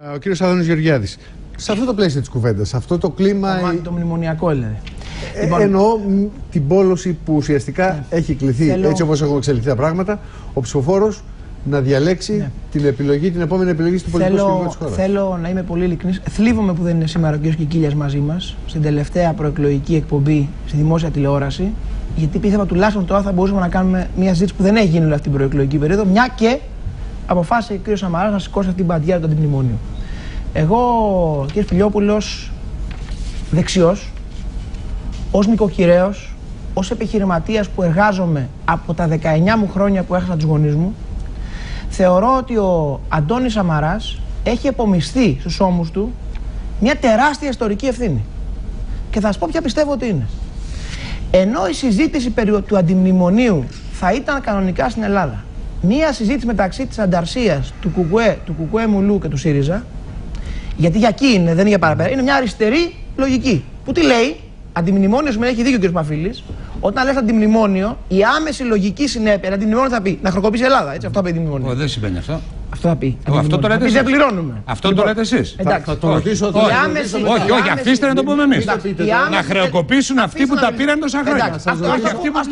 Ο κύριος Άδωνης Γεωργιάδης, σε αυτό το πλαίσιο της κουβέντας, σε αυτό το κλίμα. Το μνημονιακό έλεγε. Εννοώ την πόλωση που ουσιαστικά έχει κληθεί, έτσι όπως έχουν εξελιχθεί τα πράγματα, ο ψηφοφόρος να διαλέξει την επιλογή, την επόμενη επιλογή στην πολιτική σκηνή της χώρας. Θέλω να είμαι πολύ ειλικρινής. Θλίβομαι που δεν είναι σήμερα ο κ. Κικίλιας μαζί μας στην τελευταία προεκλογική εκπομπή στη δημόσια τηλεόραση. Γιατί πίστευα τουλάχιστον τώρα θα μπορούσαμε να κάνουμε μια συζήτηση που δεν έχει γίνει όλη αυτή την προεκλογική περίοδο, μια και αποφάσισε ο κ. Σαμαράς να σηκώσει αυτή την παντιέρα του αντιμνημονίου. Εγώ, κ. Φιλιόπουλος, δεξιός, ως νοικοκυρέος, ως επιχειρηματίας που εργάζομαι από τα 19 μου χρόνια που έχασα τους γονείς μου, θεωρώ ότι ο Αντώνης Σαμαράς έχει επομισθεί στους ώμους του μια τεράστια ιστορική ευθύνη. Και θα σας πω ποια πιστεύω ότι είναι. Ενώ η συζήτηση περί του αντιμνημονίου θα ήταν κανονικά στην Ελλάδα μια συζήτηση μεταξύ της ανταρσίας, του Κουκουέ Μουλού και του ΣΥΡΙΖΑ, γιατί για εκεί είναι, δεν είναι για παραπέρα, είναι μια αριστερή λογική. Που τι λέει, αντιμνημόνιο σημαίνει, έχει δίκιο ο κ. Παφίλης, όταν λες αντιμνημόνιο, η άμεση λογική συνέπεια, αντιμνημόνιο θα πει να χρεοκοπήσει η Ελλάδα. Έτσι, αυτό θα πει αντιμνημόνιο. Δεν σημαίνει αυτό. Αυτό θα πει. Αυτό το λέτε εσείς. Δεν πληρώνουμε. Αυτό το λέτε εσείς. Θα το ρωτήσω. Όχι, αφήστε να το πούμε εμείς. Να χρεοκοπήσουν αυτοί που τα πήραν τόσα χρόνια. Όχι αυτοί που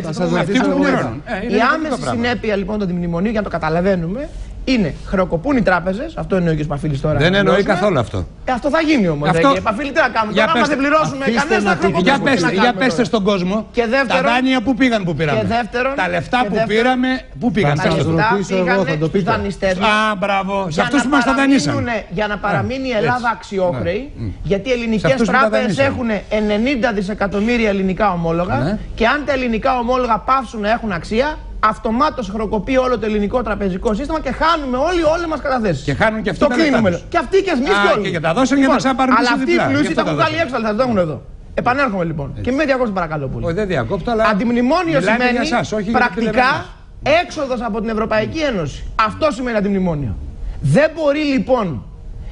πληρώνουν. Η άμεση συνέπεια λοιπόν του αντιμνημονίου, για να το καταλαβαίνουμε, είναι χρεοκοπούν οι τράπεζες. Αυτό είναι ο κ. Παφίλης τώρα. Δεν εννοεί καθόλου αυτό. Αυτό θα γίνει όμως. Κ. Παφίλη, τι να κάνουμε. Τώρα, άμα δεν πληρώσουμε κανένα, θα χρεοκοπήσουμε. Για πέστε στον κόσμο. Τα δάνεια που πήγαν που πήραμε. Τα λεφτά που πήραμε, πού πήγαν. Τα λεφτά πήγαν στους δανειστές μας. Α, μπράβο. Σε αυτούς που μας τα δανείσαν. Για να παραμείνει η Ελλάδα αξιόχρεη, γιατί οι ελληνικές τράπεζες έχουν 90 δισεκατομμύρια ελληνικά ομόλογα και αν τα ελληνικά ομόλογα πάυσουν να έχουν αξία, αυτομάτως χρεοκοπεί όλο το ελληνικό τραπεζικό σύστημα και χάνουμε όλοι όλες μας καταθέσεις. Και χάνουν και αυτοί. Το κλείνουμε. Και αυτοί και εμείς και όλοι. Και τα δώσαν για να ξαναπάρουν πίσω. Αλλά αυτοί οι πλούσιοι τα έχουν βγάλει έξω, θα το έχουν εδώ. Επανέρχομαι λοιπόν. Και με διακόπτω παρακαλώ πολύ. Όχι, δεν διακόπτω, αλλά. Αντιμνημόνιο σημαίνει πρακτικά έξοδος από την Ευρωπαϊκή Ένωση. Αυτό σημαίνει αντιμνημόνιο. Δεν μπορεί λοιπόν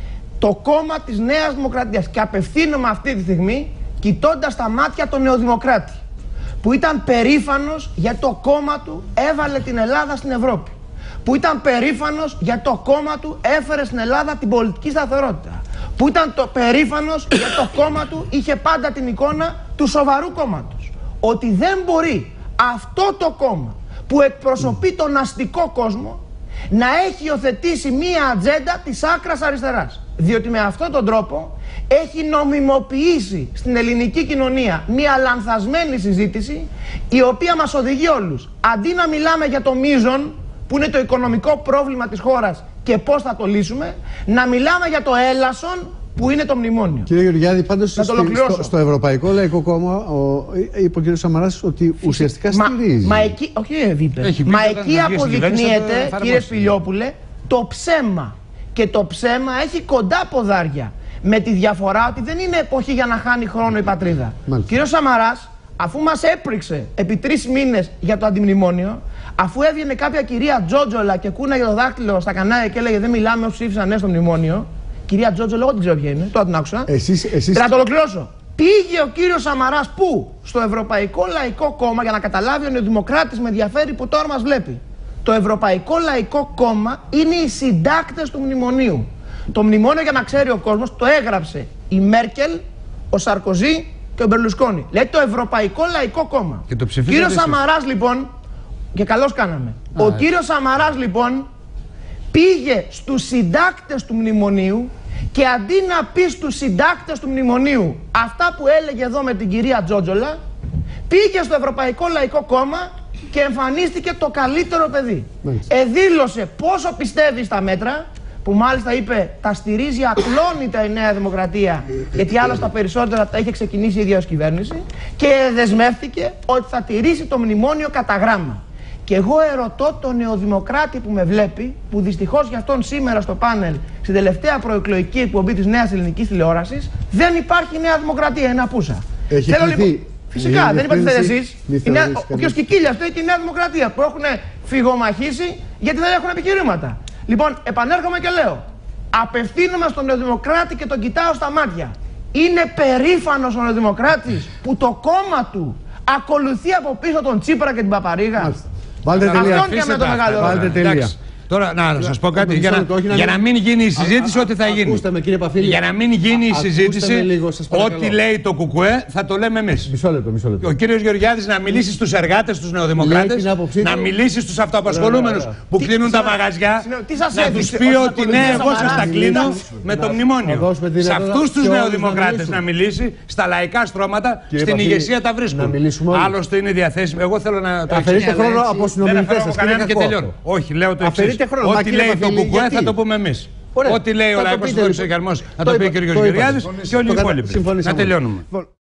το κόμμα της Νέας Δημοκρατίας, και απευθύνομαι αυτή τη στιγμή κοιτώντας τα μάτια τον Νεοδημοκράτη, που ήταν περήφανος για το κόμμα του έβαλε την Ελλάδα στην Ευρώπη, που ήταν περήφανος για το κόμμα του έφερε στην Ελλάδα την πολιτική σταθερότητα, που ήταν περήφανος για το κόμμα του είχε πάντα την εικόνα του σοβαρού κόμματος, ότι δεν μπορεί αυτό το κόμμα που εκπροσωπεί τον αστικό κόσμο να έχει υιοθετήσει μία ατζέντα της άκρας αριστεράς, διότι με αυτόν τον τρόπο έχει νομιμοποιήσει στην ελληνική κοινωνία μία λανθασμένη συζήτηση, η οποία μας οδηγεί όλους, αντί να μιλάμε για το μείζον που είναι το οικονομικό πρόβλημα της χώρας και πώς θα το λύσουμε, να μιλάμε για το έλασον που είναι το μνημόνιο. Κύριε Γεωργιάδη, πάντως στο Ευρωπαϊκό Λαϊκό Κόμμα είπε ο κ. Σαμαράς ότι ουσιαστικά στηρίζει. Μα εκεί, όχι μα εκεί αποδεικνύεται, κύριε Φιλιόπουλε, το ψέμα. Και το ψέμα έχει κοντά ποδάρια. Με τη διαφορά ότι δεν είναι εποχή για να χάνει χρόνο η πατρίδα. Κύριος Σαμαράς, αφού μας έπριξε επί 3 μήνες για το αντιμνημόνιο, αφού έβγαινε κάποια κυρία Τζότζολα και κούναγε το δάχτυλο στα κανάλια και έλεγε δεν μιλάμε όσοι ψήφισαν ναι στο μνημόνιο. Κυρία Τζότζολα, εγώ δεν ξέρω ποια είναι, τώρα την άκουσα. Και να το ολοκληρώσω. Πήγε ο κύριος Σαμαράς πού? Στο Ευρωπαϊκό Λαϊκό Κόμμα, για να καταλάβει ο Νεοδημοκράτης, με ενδιαφέρει που τώρα μας βλέπει. Το Ευρωπαϊκό Λαϊκό Κόμμα είναι οι συντάκτες του μνημονίου. Το μνημόνιο, για να ξέρει ο κόσμος, το έγραψε η Μέρκελ, ο Σαρκοζή και ο Μπερλουσκόνη. Λέει το Ευρωπαϊκό Λαϊκό Κόμμα. Κύριος Σαμαράς λοιπόν, και καλώς κάναμε, ο κύριος Σαμαράς λοιπόν πήγε στους συντάκτες του μνημονίου και αντί να πει στους συντάκτες του μνημονίου αυτά που έλεγε εδώ με την κυρία Τζότζολα, πήγε στο Ευρωπαϊκό Λαϊκό Κόμμα και εμφανίστηκε το καλύτερο παιδί. Δήλωσε πόσο πιστεύει στα μέτρα, που μάλιστα είπε τα στηρίζει ακλόνητα η Νέα Δημοκρατία, γιατί άλλως τα περισσότερα τα είχε ξεκινήσει η ίδια ως κυβέρνηση, και δεσμεύτηκε ότι θα τηρήσει το μνημόνιο κατά γράμμα. Και εγώ ερωτώ τον Νεοδημοκράτη που με βλέπει, που δυστυχώς για αυτόν σήμερα στο πάνελ, στην τελευταία προεκλογική εκπομπή της Νέας Ελληνικής Τηλεόρασης, δεν υπάρχει Νέα Δημοκρατία, είναι απούσα. Θέλω λοιπόν. Φυσικά, δεν είπατε εσείς. Ο κ. Κικίλιας φταίει και η Νέα Δημοκρατία που έχουν φυγομαχήσει γιατί δεν έχουν επιχειρήματα. Λοιπόν, επανέρχομαι και λέω, απευθύνομαι στον Νεοδημοκράτη και τον κοιτάω στα μάτια. Είναι περήφανος ο Νεοδημοκράτης που το κόμμα του ακολουθεί από πίσω τον Τσίπρα και την Παπαρίγα. Βάλτε τελεία. Αυτόν και με το μεγάλο. Βάλτε τελεία. Τώρα, να σας πω κάτι. Για να μην γίνει η συζήτηση, ό,τι θα γίνει. Για να μην γίνει η συζήτηση, ό,τι λέει το ΚΚΕ θα το λέμε εμείς. Μισό λεπτό. Ο κύριος Γεωργιάδης να μιλήσει στους εργάτες, στους νεοδημοκράτες, να μιλήσει στους αυτοαπασχολούμενους που κλείνουν τα μαγαζιά, να τους πει ότι ναι, εγώ σας τα κλείνω με το μνημόνιο. Σε αυτούς τους νεοδημοκράτες να μιλήσει, στα λαϊκά στρώματα, στην ηγεσία τα βρίσκουν. Άλλωστε είναι διαθέσιμο. Εγώ θέλω να το αφαιρείτε χρόνο από συνομιλητές σας. Και τελειώνω. Όχι, λέω το εξής. Ό,τι λέει το ΚΚΕ θα το πούμε εμείς. Ό,τι λέει ο Λαϊκός Εξωτερικός θα το πει ο κ. Γεωργιάδης και όλοι οι υπόλοιποι. Να τελειώνουμε.